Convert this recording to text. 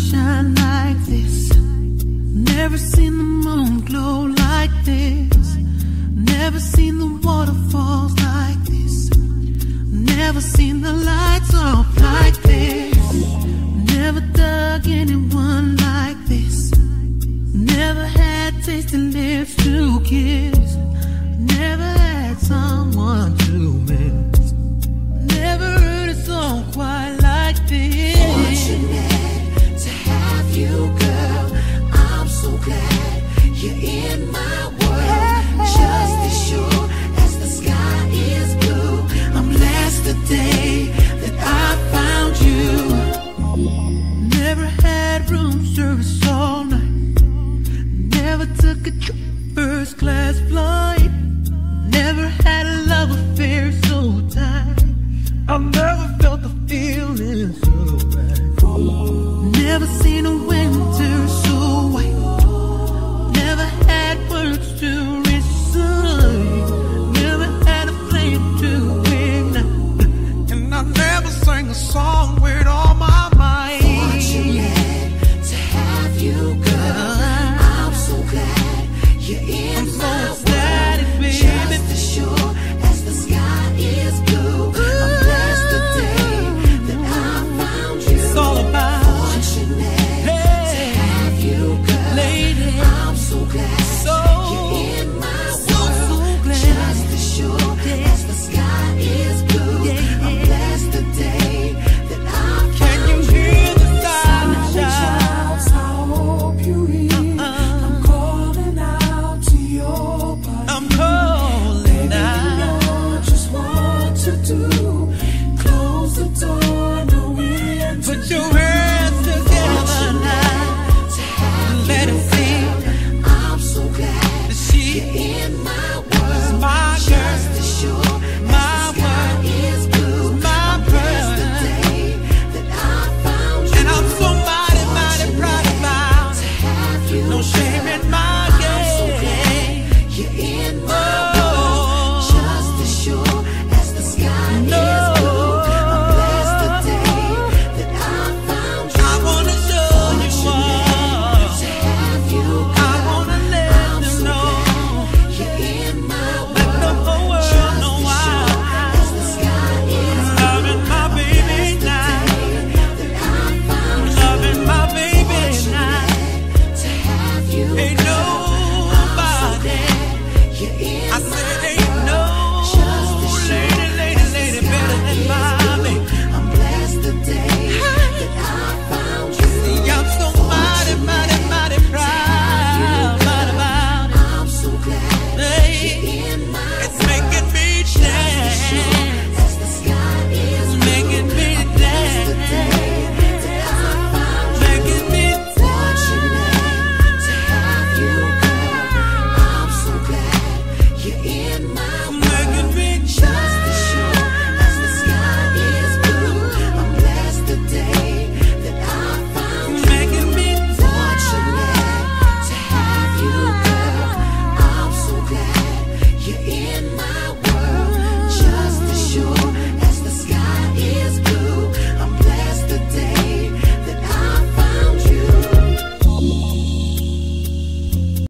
sunshine like this. Never seen the moon glow like this. Never seen the waterfalls like this. Never seen the lights off like this. Never dug anyone like this. Never had tasty lips to kiss. Never had someone to miss. Never heard a song quite like this. Fortunate to have you, girl. I'm so glad you're in my world. Just as sure as the sky is blue, I'm blessed the day that I found you. Never had room service all night. Never took a trip first class flight. Never had a love affair so tight. I never felt the feeling so right. Never seen a winter so white. Never had words to recite. Never had a flame to ignite. And I never sang a song with all my might. Fortunate to have you, girl. I'm so glad you're in my world. Just as sure as the sky is blue, I'm blessed the day that I found you. It's all about fortunate to have you, girl. Lady. I'm so glad you're in my world. Just as sure as the sky is blue, I'm blessed the day that I found you. Can you hear the sunshine? I hope you hear. I'm calling out to your body. I'm calling out. I just want to do